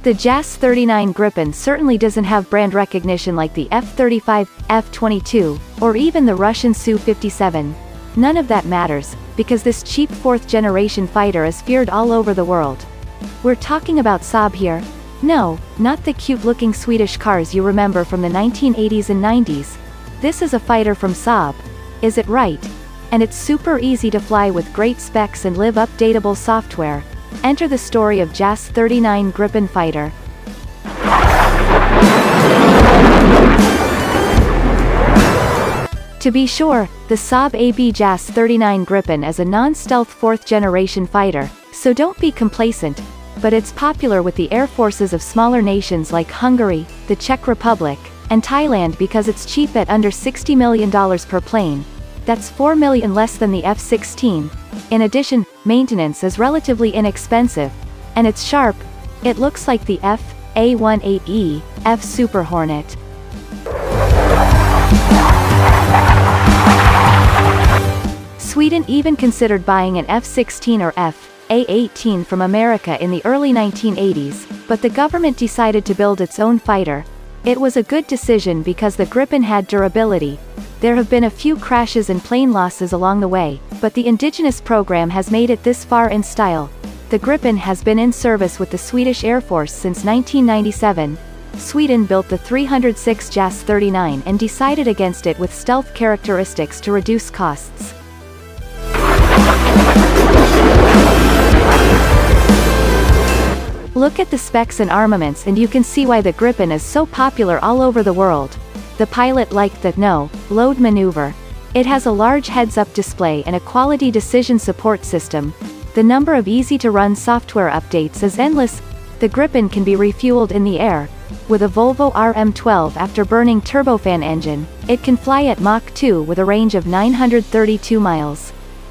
The JAS 39 Gripen certainly doesn't have brand recognition like the F-35, F-22, or even the Russian Su-57. None of that matters, because this cheap fourth-generation fighter is feared all over the world. We're talking about Saab here? No, not the cute-looking Swedish cars you remember from the 1980s and 90s. This is a fighter from Saab. Is it right? And it's super easy to fly with great specs and live updatable software. Enter the story of JAS 39 Gripen fighter. To be sure, the Saab AB JAS 39 Gripen is a non-stealth fourth-generation fighter, so don't be complacent, but it's popular with the air forces of smaller nations like Hungary, the Czech Republic, and Thailand because it's cheap at under $60 million per plane. That's $4 million less than the F-16. In addition, maintenance is relatively inexpensive, and it's sharp. It looks like the F/A-18E, F Super Hornet. Sweden even considered buying an F-16 or F/A-18 from America in the early 1980s, but the government decided to build its own fighter. It was a good decision because the Gripen had durability. There have been a few crashes and plane losses along the way, but the indigenous program has made it this far in style. The Gripen has been in service with the Swedish Air Force since 1997. Sweden built the 306 JAS 39 and decided against it with stealth characteristics to reduce costs. Look at the specs and armaments and you can see why the Gripen is so popular all over the world. The pilot liked the no-load maneuver. It has a large heads-up display and a quality decision support system. The number of easy-to-run software updates is endless. The Gripen can be refueled in the air. With a Volvo RM12 after-burning turbofan engine, it can fly at Mach 2 with a range of 932 miles.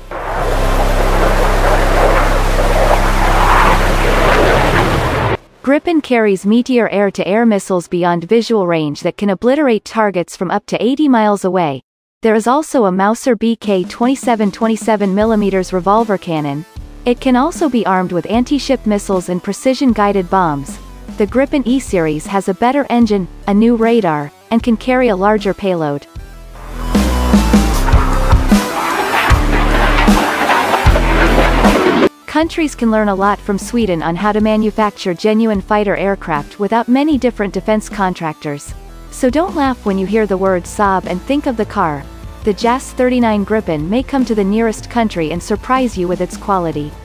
Gripen carries Meteor air-to-air missiles beyond visual range that can obliterate targets from up to 80 miles away. There is also a Mauser BK 27mm revolver cannon. It can also be armed with anti-ship missiles and precision-guided bombs. The Gripen E-Series has a better engine, a new radar, and can carry a larger payload. Countries can learn a lot from Sweden on how to manufacture genuine fighter aircraft without many different defense contractors. So don't laugh when you hear the word Saab and think of the car. The JAS 39 Gripen may come to the nearest country and surprise you with its quality.